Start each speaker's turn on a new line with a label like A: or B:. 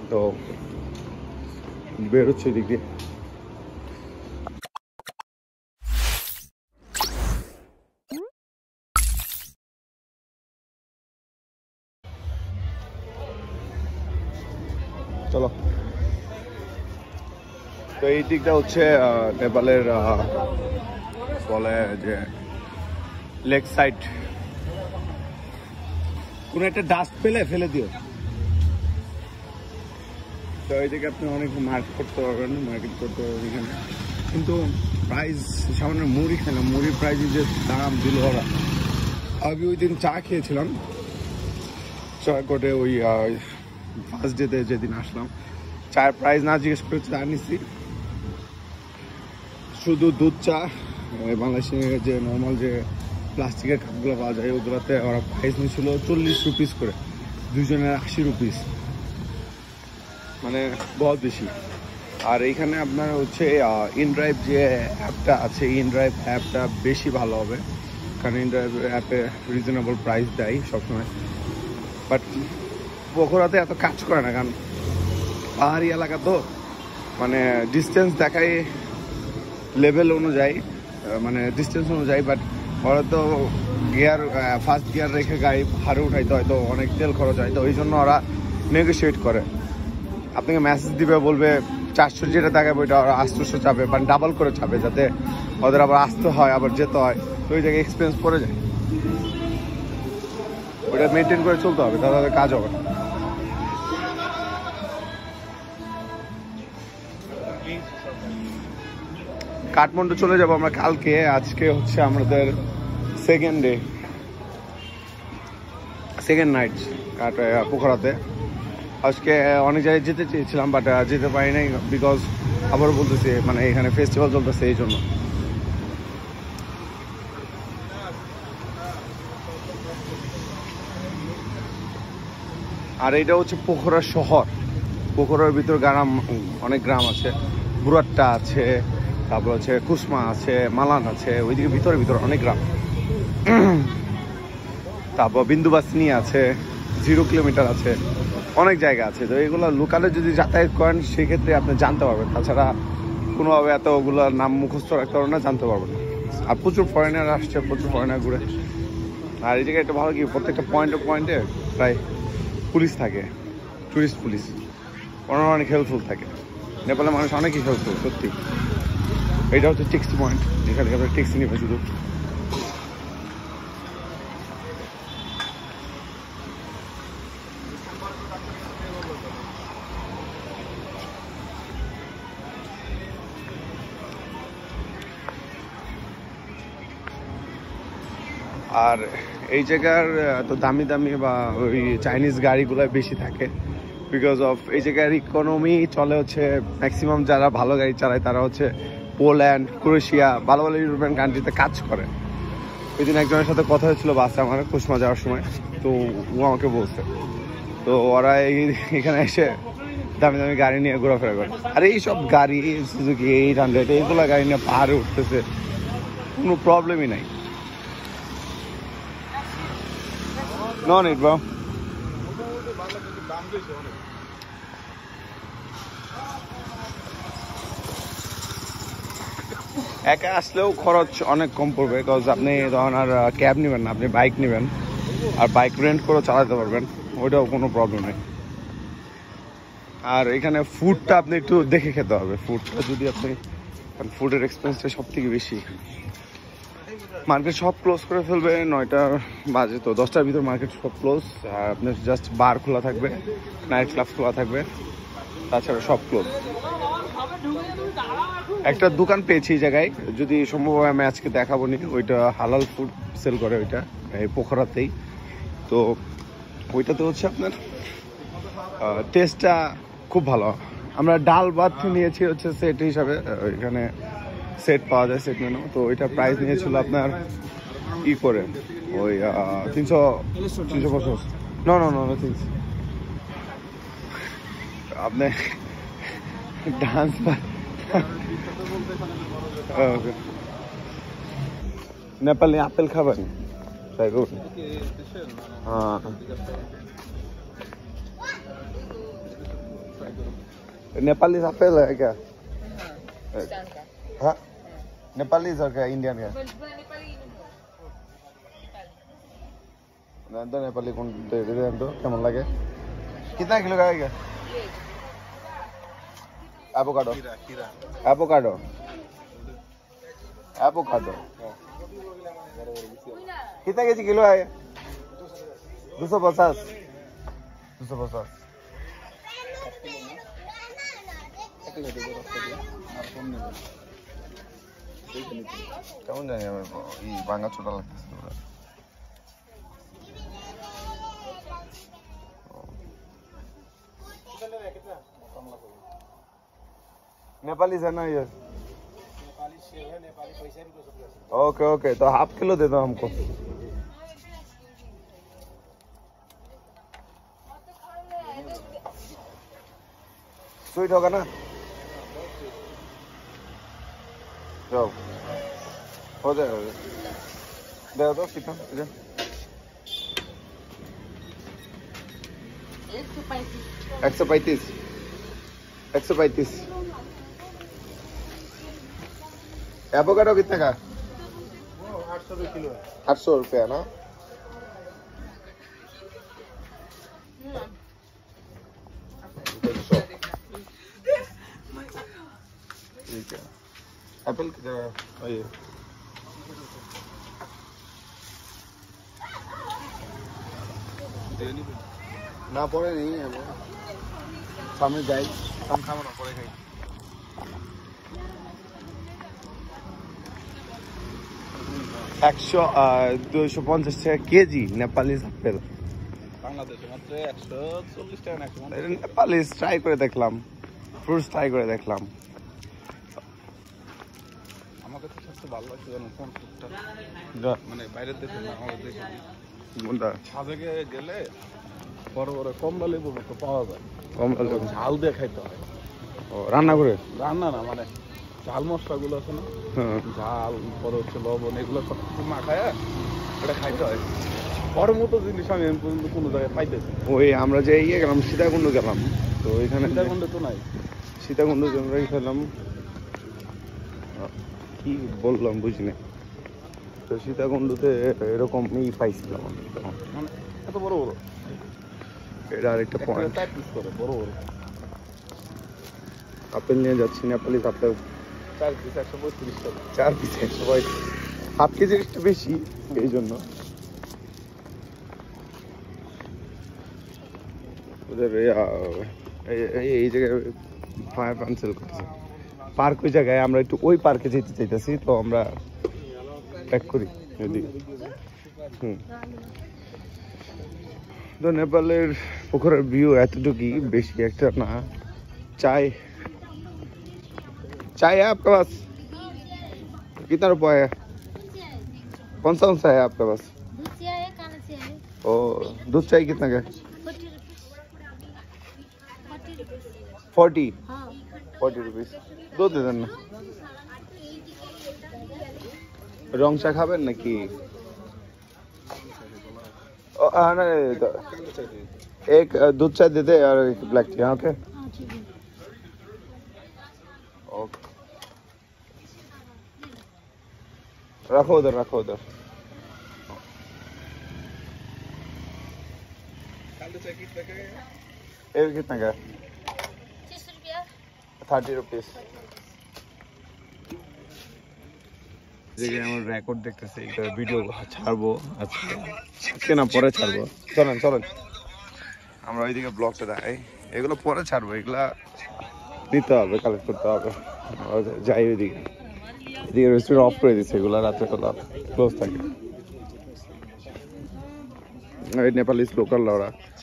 A: তো বেরোচ্ছে এদিক দিয়ে। চলো, তো এই দিকটা হচ্ছে নেপালের বলে যে লেক সাইড। কোনো একটা ডাস্ট ফেলে দিও। তো এইদিকে আপনি অনেক মার্কেট করতে পারবেন, এখানে কিন্তু প্রাইস সামান্য মুড়ি খাই না, মুড়ির প্রাইস যে দাম দিল ওরা। আমি ওই দিন চা খেয়েছিলাম চয়কোটে, ওই ফার্স্ট ডেতে যেদিন আসলাম, চায়ের প্রাইস না জিজ্ঞেস করে চা নিচ্ছি, শুধু দুধ চা। বাংলাদেশে যে নর্মাল যে প্লাস্টিকের কাপগুলো পাওয়া যায় ওগুলোতে ওরা প্রাইস নিয়েছিল 40 রুপিস করে, দুজনের 80 রুপিস, মানে বহুত বেশি। আর এইখানে আপনার হচ্ছে ইনড্রাইভ যে অ্যাপটা আছে, ইনড্রাইভ অ্যাপটা বেশি ভালো হবে, কারণ ইনড্রাইভ অ্যাপে রিজনেবল প্রাইস দেয় সবসময়। বাট পোখরাতে এত কাজ করে না, কারণ পাহাড়ি এলাকা তো, মানে ডিস্টেন্স দেখায় লেভেল অনুযায়ী, মানে ডিস্টেন্স অনুযায়ী। বাট ওরা তো গিয়ার ফার্স্ট গিয়ার রেখে গাড়ি পাহাড়ে উঠাইতে হয়তো অনেক তেল খরচ হয়, তো ওই জন্য ওরা নেগোশিয়েট করে। আপনাকে মেসেজ দিবে, বলবে 400 যেটা দেখাবে ওইটা ওরা 800 চাবে, মানে ডাবল করে চাবে, যাতে ওদের আবার আসতে হয় আবার যেতে হয়, তো ওই জায়গায় এক্সপেন্স পড়ে যায়। ওইটা মেনটেন করে চলতে হবে, তাহলে কাজ হবে না। কাঠমান্ডু চলে যাবো আমরা কালকে, আজকে হচ্ছে আমাদের সেকেন্ড নাইট পোখরাতে। আজকে অনেক জায়গায় যেতে চেয়েছিলাম, বাট যেতে পারি নাই, বিকজ আবারও বলতেছি মানে এখানে ফেস্টিভ্যাল চলতেছে এই জন্য। আর এটা হচ্ছে পোখরা শহর, পোখরার ভিতর গ্রাম, অনেক গ্রাম আছে, বুরাট্টা আছে, তারপর হচ্ছে কুসমা আছে, মালান আছে, ওইদিকে ভিতরে অনেক গ্রাম। তারপর বিন্দুবাসিনী আছে, 0 কিলোমিটার আছে, অনেক জায়গা আছে। তো এগুলো লোকালে যদি যাতায়াত করেন সেক্ষেত্রে আপনি জানতে পারবেন, তাছাড়া কোনোভাবে এত ওগুলোর নাম মুখস্থ রাখতে পারবেন না, জানতে পারবেন না। আর প্রচুর ফরেনার আসছে, প্রচুর ফরেনার ঘুরে। আর এই জায়গায় একটা ভালো কি, প্রত্যেকটা পয়েন্টে প্রায় পুলিশ থাকে, টুরিস্ট পুলিশ, ওনারা অনেক হেল্পফুল থাকে। নেপালের মানুষ অনেকই হেল্পফুল সত্যি। এটা হচ্ছে ট্যাক্সি পয়েন্ট, যেখানে আমরা ট্যাক্সি নিবে শুধু। আর এই জায়গার তো দামি বা ওই চাইনিজ গাড়িগুলো বেশি থাকে, বিকজ অফ এই জায়গার ইকোনমি চলে হচ্ছে, ম্যাক্সিমাম যারা ভালো গাড়ি চালায় তারা হচ্ছে পোল্যান্ড, ক্রোয়েশিয়া, ভালো ইউরোপিয়ান কান্ট্রিতে কাজ করে। ওই দিন একজনের সাথে কথা হয়েছিল বাসে আমার, কুসমা যাওয়ার সময়, তো ও আমাকে বলছে, তো ওরা এখানে এসে দামি গাড়ি নিয়ে ঘোরাফেরা করে। আর এইসব গাড়ি সুজুকি 800 এইগুলো গাড়ি নিয়ে পাহাড়ে উঠতেছে, কোনো প্রবলেমই নাই। No need, bro. একা আসলেও খরচ অনেক কম পড়বে, বিকজ আপনি তখন আর ক্যাব নেবেন না, আপনি বাইক নেবেন, আর বাইক রেন্ট করে চালাতে পারবেন, ওইটাও কোনো প্রবলেম নেই। আর এখানে ফুডটা আপনি একটু দেখে খেতে হবে, ফুডটা যদি আপনি, ফুডের এক্সপেন্সটা সব থেকে বেশি। মার্কেট সব ক্লোজ করে ফেলবে 9টা বাজে, তো 10টার ভিতর মার্কেট সব ক্লোজ। আর আপনার জাস্ট বার খোলা থাকবে, নাইট ক্লাব খোলা থাকবে, তাছাড়া সব ক্লোজ। একটা দোকান পেয়েছি এই জায়গায়, যদি সম্ভব হয় আমি আজকে দেখাবো নি, ওইটা হালাল ফুড সেল করে, ওইটা এই পোখরাতেই। তো ওইটাতে হচ্ছে আপনার টেস্টটা খুব ভালো। আমরা ডাল ভাত নিয়েছি হচ্ছে সেট হিসাবে, এখানে সেট পাওয়া যায়, সেট মেনু। তো ওইটা প্রাইস নিয়েছিল আপনার ই করে ওই 350। নো আপনি ডান্স নেপালি আপেল খাবেন? হ্যাঁ, नेपाली apple है क्या? हाँ नेपाली और क्या इंडियन क्या? तो नेपाली कौन दे दे तो क्या लगे? कितना किलो का है क्या? एवोकाडो एवोकाडो एवोकाडो कितना केजी किलो है? 250 250 কেমন জানি আমার এই ভাঙা ছোটা লাগতেছে नेपाली है ना ये नेपाली सेव है नेपाली पैसा भी दो सब ओके ओके तो हाफ किलो दे दो हमको स्वीट होगा ना जाओ हो जाएगा दे दो कितना 135 135 एवोकाडो कितने का? 800 रुपये किलो है। 800 रुपया ना? ठीक है। एप्पल कितना? ये ना पड़े नहीं है वो सामने जाए हम खाओ ना पड़े कहीं 250 টাকা কেজি নেপালি আপেল বাংলাদেশে মাত্র 140 টাকা নেপালি ট্রাই করে দেখলাম ফ্রুটস ট্রাই করে দেখলাম আমাকে তো সবচেয়ে ভালো লাগছে জানো কোন ফ্রুটটা মানে বাইরের দেশে না আমাদের দেশে কোনটা সাজেকে গেলে বড় বড় কমলা লেবু তো পাওয়া যায় কমলা লেবু ঝাল দিয়ে খাইতে হয় ও রান্না করে রান্না না মানে ঝাল মশলাগুলো আছে না ঝাল পরে হচ্ছে লবণ এগুলো সব কিছু মাখায় এটা খাইতে হয় বড় মতো জিনিস আমি পর্যন্ত কোনো জায়গায় পাইতেছি ওই আমরা যে ইয়ে গেলাম সীতাকুণ্ড গেলাম তো ওইখানে সীতাকুণ্ড তো নাই সীতাকুণ্ড আমরা খেলাম কি বললাম বুঝিনি তো সীতাকুণ্ডতে এরকমই পাইছিলাম মানে এত বড় বড় এটা আরেকটা পয়েন্ট বড় বড় আপেল নিয়ে যাচ্ছি নেপালি আপেল 4 পিস 135 টাকা 4 পিস 135 হাফ কেজির একটু বেশি এই জন্য ওদের এই জায়গায় ফায়ার ক্যান্সেল করতেছে পার্ক ওই জায়গায় আমরা একটু ওই পার্কে যেতে চাইতেছি তো আমরা প্যাক করি যদি তো নেপালের পোখরার ভিউ এতটুকুই বেশি একটা না चाय चाय है आपके पास कितना रुपया है कौन सा है आपके पास ओ दूध चाय कितना का 40 रुपीस दो दे देना रंग चा खाबेन नाकि एक दूध चाय दे दे और एक ब्लैक टी ओके रखो उधर कितना का 30 रुपीस রেকর্ড দেখতেছি ভিডিও ছাড়বো আজকে না পরে ছাড়বো চলেন আমরা ওইদিকে ব্লগটা দেখাই এগুলো পরে ছাড়বো এগুলা নিতে হবে কালেক্ট করতে হবে যাই ওইদিকে এদিকে রেস্টুরেন্ট অফ করে দিচ্ছে এগুলো রাত্রেবেলা ক্লোজ থাকে নেপালিস লোকাল ওরা